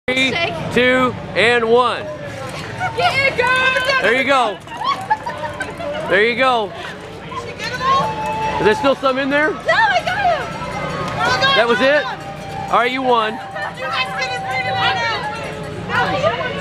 3, 2, and 1. Yeah, girl. There you go. There you go. Is there still some in there? No, I got him. That was it? All right, you won. You guys couldn't figure that out.